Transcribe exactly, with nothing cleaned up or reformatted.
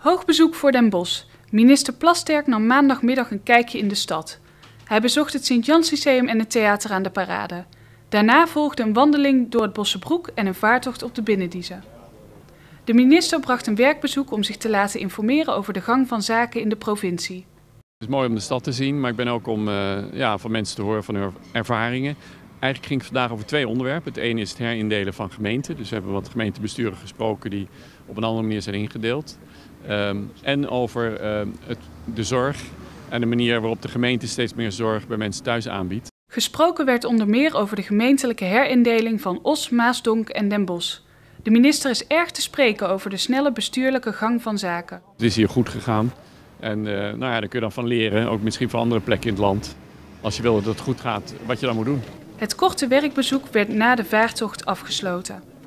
Hoog bezoek voor Den Bosch. Minister Plasterk nam maandagmiddag een kijkje in de stad. Hij bezocht het Sint-Jans Lyceum en het theater aan de Parade. Daarna volgde een wandeling door het Bossebroek en een vaartocht op de Binnendiezen. De minister bracht een werkbezoek om zich te laten informeren over de gang van zaken in de provincie. Het is mooi om de stad te zien, maar ik ben ook om uh, ja, van mensen te horen van hun ervaringen. Eigenlijk ging het vandaag over twee onderwerpen. Het ene is het herindelen van gemeenten. Dus we hebben wat gemeentebesturen gesproken die op een andere manier zijn ingedeeld. Um, en over uh, het, de zorg en de manier waarop de gemeente steeds meer zorg bij mensen thuis aanbiedt. Gesproken werd onder meer over de gemeentelijke herindeling van Os, Maasdonk en Den Bosch. De minister is erg te spreken over de snelle bestuurlijke gang van zaken. Het is hier goed gegaan en uh, nou ja, daar kun je dan van leren, ook misschien van andere plekken in het land. Als je wil dat het goed gaat, wat je dan moet doen. Het korte werkbezoek werd na de vaartocht afgesloten.